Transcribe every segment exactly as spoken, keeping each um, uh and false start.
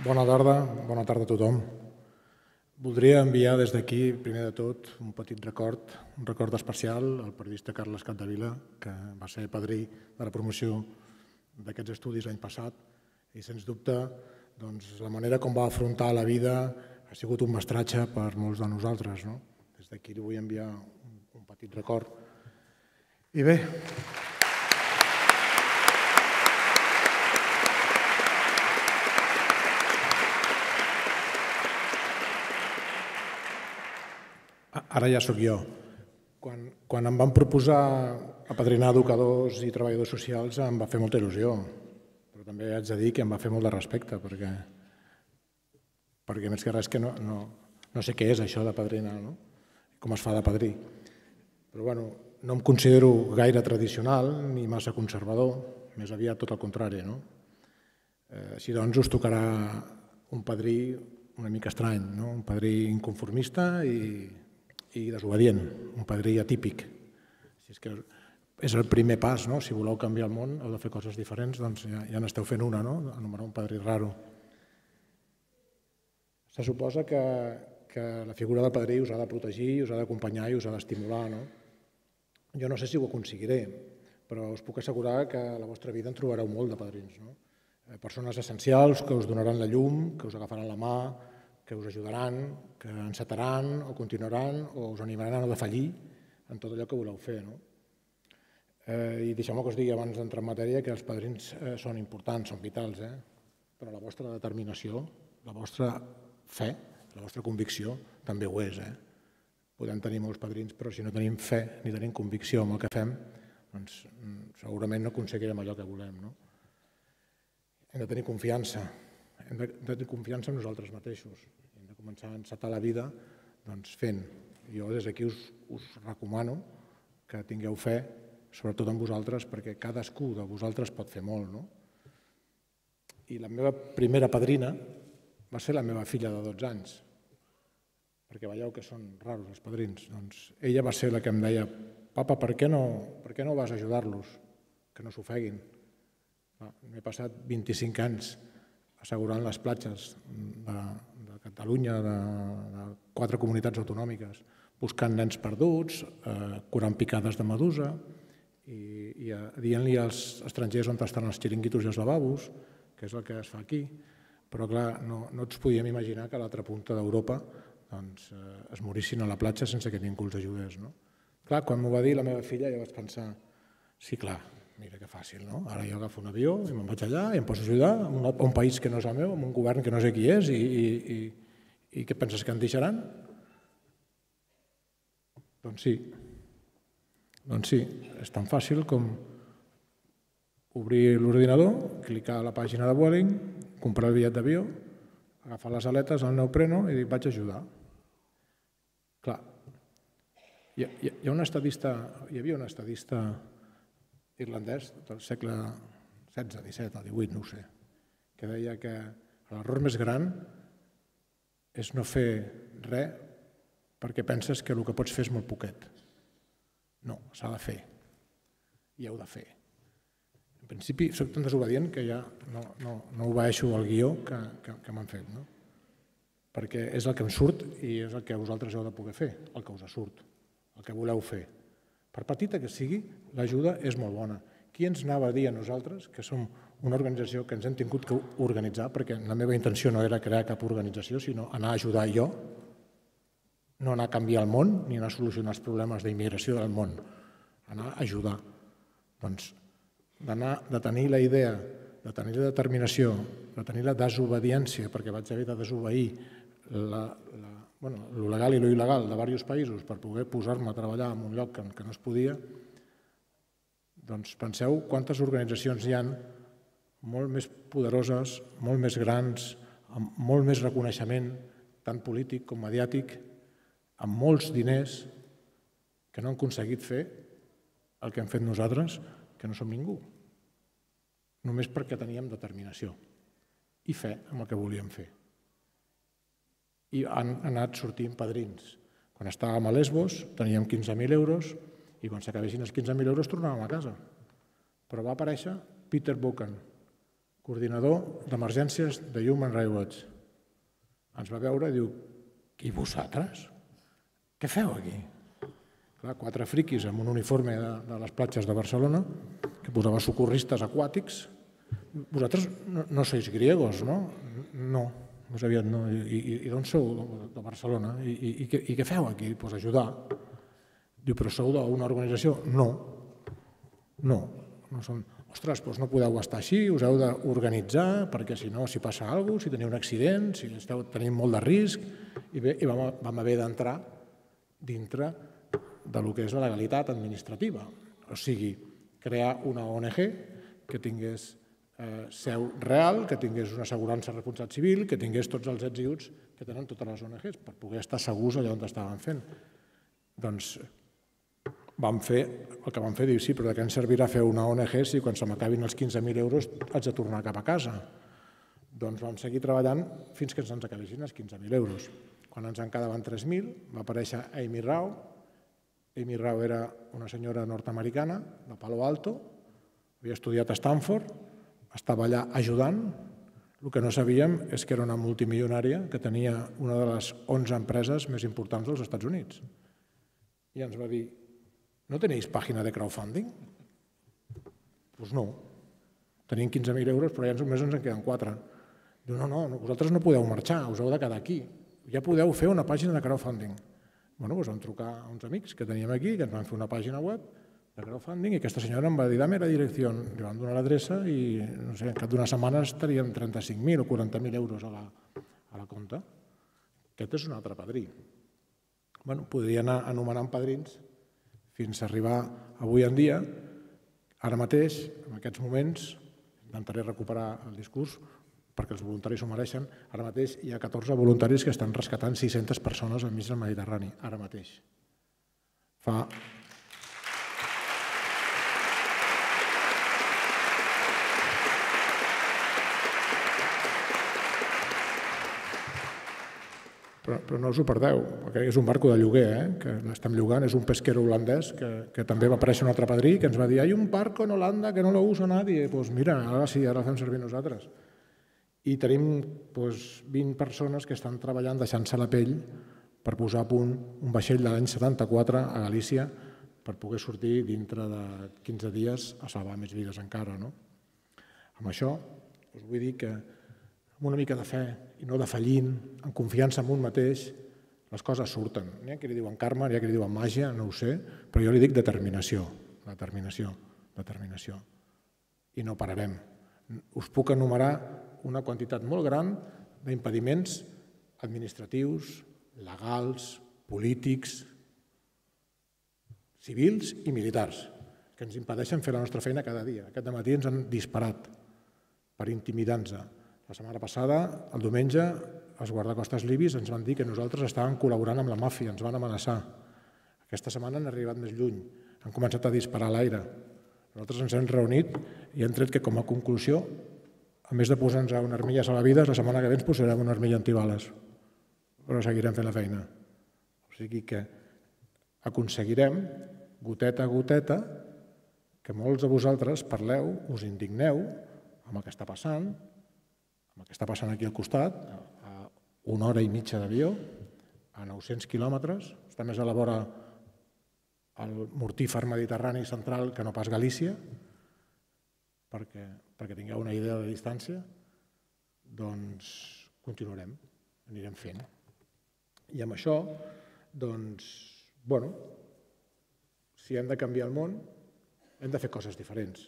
Bona tarda, bona tarda a tothom. Voldria enviar des d'aquí, primer de tot, un petit record, un record especial al periodista Carles Capdevila, que va ser padrí de la promoció d'aquests estudis l'any passat i, sens dubte, la manera com va afrontar la vida ha sigut un mestratge per molts de nosaltres. Des d'aquí li vull enviar un petit record. I bé, ara ja sóc jo. Quan em van proposar apadrinar educadors i treballadors socials em va fer molta il·lusió, però també haig de dir que em va fer molt de respecte, perquè més que res que no sé què és això d'apadrinar, com es fa de padrí. Però bé, no em considero gaire tradicional ni massa conservador, més aviat tot el contrari. Així doncs us tocarà un padrí una mica estrany, un padrí inconformista i i desobedient, un padrí atípic. És el primer pas, si voleu canviar el món, heu de fer coses diferents, doncs ja n'esteu fent una, anomenar un padrí raro. Se suposa que la figura del padrí us ha de protegir, us ha d'acompanyar i us ha d'estimular. Jo no sé si ho aconseguiré, però us puc assegurar que a la vostra vida en trobareu molt de padrins. Persones essencials que us donaran la llum, que us agafaran la mà, que us ajudaran, que encetaran o continuaran o us animaran a no defallir en tot allò que voleu fer. I deixeu-me que us digui abans d'entrar en matèria que els padrins són importants, són vitals, però la vostra determinació, la vostra fe, la vostra convicció també ho és. Podem tenir molts padrins, però si no tenim fe ni tenim convicció en el que fem, doncs segurament no aconseguirem allò que volem. Hem de tenir confiança. Hem de tenir confiança en nosaltres mateixos. Hem de començar a encetar la vida fent. Jo des d'aquí us recomano que tingueu fe, sobretot en vosaltres, perquè cadascú de vosaltres pot fer molt. I la meva primera padrina va ser la meva filla de dotze anys, perquè veieu que són raros els padrins. Ella va ser la que em deia: «Papa, per què no vas a ajudar-los, que no s'ofeguin?» M'he passat vint-i-cinc anys assegurant les platges de Catalunya, de quatre comunitats autonòmiques, buscant nens perduts, curant picades de medusa i dient-li als estrangers on estan els xiringuitos i els lavabos, que és el que es fa aquí. Però, clar, no ens podíem imaginar que a l'altra punta d'Europa es morissin a la platja sense que ningú els ajudés. Clar, quan m'ho va dir la meva filla jo vaig pensar: sí, clar, mira que fàcil, no? Ara jo agafo un avió i me'n vaig allà i em poso a ajudar a un país que no és el meu, a un govern que no sé qui és, i què penses, que em deixaran? Doncs sí. Doncs sí, és tan fàcil com obrir l'ordinador, clicar a la pàgina de Vueling, comprar el bitllet d'avió, agafar les aletes, el neopreno i dir: vaig a ajudar. Clar, hi ha un estadista, hi havia un estadista irlandès del segle setze, disset o divuit, no ho sé, que deia que l'error més gran és no fer res perquè penses que el que pots fer és molt poquet. No, s'ha de fer. I heu de fer. En principi, soc tan desobedient que ja no obeeixo el guió que m'han fet, perquè és el que em surt i és el que vosaltres heu de poder fer, el que us surt, el que voleu fer. Per petita que sigui, l'ajuda és molt bona. Qui ens anava a dir a nosaltres, que som una organització que ens hem tingut que organitzar, perquè la meva intenció no era crear cap organització, sinó anar a ajudar jo, no anar a canviar el món ni anar a solucionar els problemes d'immigració del món, anar a ajudar. Doncs de tenir la idea, de tenir la determinació, de tenir la desobediència, perquè vaig haver de desobeir el legal i l'il·legal de diversos països per poder posar-me a treballar en un lloc que no es podia, doncs penseu quantes organitzacions hi ha molt més poderoses, molt més grans, amb molt més reconeixement, tant polític com mediàtic, amb molts diners, que no han aconseguit fer el que hem fet nosaltres, que no som ningú, només perquè teníem determinació i fe en el que volíem fer. I han anat sortint padrins. Quan estàvem a Lesbos teníem quinze mil euros i quan s'acabessin els quinze mil euros tornàvem a casa. Però va aparèixer Peter Buchan, coordinador d'emergències de Human Rights Watch. Ens va veure i diu, i vosaltres? Què feu aquí? Clar, quatre friquis amb un uniforme de, de les platges de Barcelona, que posava socorristes aquàtics. Vosaltres no, no sois griegos, no? No, més aviat no. I, i, i d'on sou? De Barcelona. I, i, i, què, I què feu aquí? Pues ajudar. Diu, però sou d'una organització? No. No. No som... Ostres, doncs no podeu estar així, us heu d'organitzar, perquè si no, si passa alguna cosa, si teniu un accident, si esteu tenint molt de risc, i bé, i vam, vam haver d'entrar dintre del que és la legalitat administrativa. O sigui, crear una O N G que tingués eh, seu real, que tingués una assegurança responsabilitat civil, que tingués tots els ets i uts que tenen totes les O N Gs, per poder estar segurs allà on estaven fent. Doncs vam fer el que vam fer, dir, sí, però de què ens servirà fer una O N G si quan se m'acabin els quinze mil euros haig de tornar cap a casa? Doncs vam seguir treballant fins que ens acabessin els quinze mil euros. Quan ens en quedaven tres mil, va aparèixer Amy Rao. Amy Rao era una senyora nord-americana de Palo Alto, havia estudiat a Stanford, estava allà ajudant. El que no sabíem és que era una multimilionària que tenia una de les onze empreses més importants dels Estats Units. I ens va dir, ¿no tenéis página de crowdfunding? Doncs no. Tenim quinze mil euros, però ja només ens en queden quatre. Diu, no, no, vosaltres no podeu marxar, us heu de quedar aquí. Ja podeu fer una pàgina de crowdfunding. Bé, doncs vam trucar a uns amics que teníem aquí, que ens van fer una pàgina web de crowdfunding, i aquesta senyora em va dir, dame la direcció. Li vam donar l'adreça i, no sé, en cap d'una setmana estaríem trenta-cinc mil o quaranta mil euros a la, a la compta. Aquest és un altre padrí. Bé, podria anar anomenant padrins fins a arribar avui en dia. Ara mateix, en aquests moments, intentaré recuperar el discurs perquè els voluntaris ho mereixen, ara mateix hi ha catorze voluntaris que estan rescatant sis-centes persones enmig del Mediterrani, ara mateix. Fa... Però, però no us ho perdeu, perquè és un barco de lloguer, eh, que l'estem llogant, és un pesquero holandès que, que també va aparèixer un altre padrí que ens va dir «Hay un barco en Holanda que no lo usa nadie». Doncs pues mira, ara sí, ara el fem servir nosaltres. I tenim pues, vint persones que estan treballant deixant-se la pell per posar a punt un vaixell de l'any setanta-quatre a Galícia per poder sortir dintre de quinze dies a salvar més vides encara. No? Amb això us vull dir que amb una mica de fe i no de fallint, en confiança en un mateix, les coses surten. N'hi ha qui li diuen karma, n'hi ha qui li diuen màgia, no ho sé, però jo li dic determinació, determinació, determinació. I no pararem. Us puc enumerar una quantitat molt gran d'impediments administratius, legals, polítics, civils i militars, que ens impedeixen fer la nostra feina cada dia. Aquest matí ens han disparat per intimidar-nos. La setmana passada, el diumenge, els guardacostes libis ens van dir que nosaltres estàvem col·laborant amb la màfia, ens van amenaçar. Aquesta setmana han arribat més lluny, han començat a disparar a l'aire. Nosaltres ens hem reunit i hem tret que com a conclusió, a més de posar-nos una armilla salvavides, la setmana que ve ens posarem una armilla antibales, però seguirem fent la feina. O sigui que aconseguirem, goteta a goteta, que molts de vosaltres parleu, us indigneu amb el que està passant, amb el que està passant aquí al costat, a una hora i mitja d'avió, a nou-cents quilòmetres, està més a la vora el mortífer Mediterrani central que no pas Galícia, perquè, perquè tingueu una idea de distància, doncs continuarem, anirem fent. I amb això, doncs, bueno, si hem de canviar el món, hem de fer coses diferents.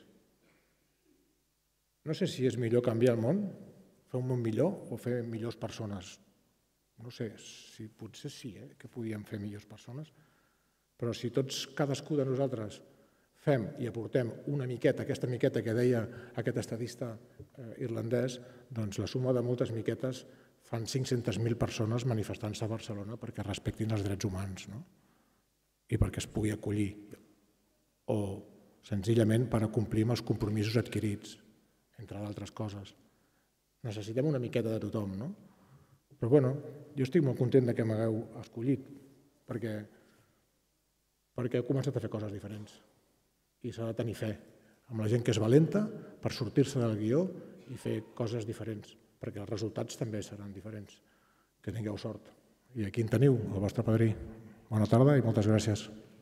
No sé si és millor canviar el món, fer un món millor o fer millors persones. No sé, si potser sí, eh, que podíem fer millors persones, però si tots, cadascú de nosaltres, fem i aportem una miqueta, aquesta miqueta que deia aquest estadista irlandès, doncs la suma de moltes miquetes fan cinc-centes mil persones manifestant-se a Barcelona perquè respectin els drets humans, no? I perquè es pugui acollir, o senzillament per complir amb els compromisos adquirits, entre d'altres coses. Necessitem una miqueta de tothom, no? Però, bueno, jo estic molt content que m'hagueu escollit, perquè, perquè heu començat a fer coses diferents. I s'ha de tenir fe amb la gent que és valenta per sortir-se del guió i fer coses diferents, perquè els resultats també seran diferents. Que tingueu sort. I aquí en teniu, el vostre padrí. Bona tarda i moltes gràcies.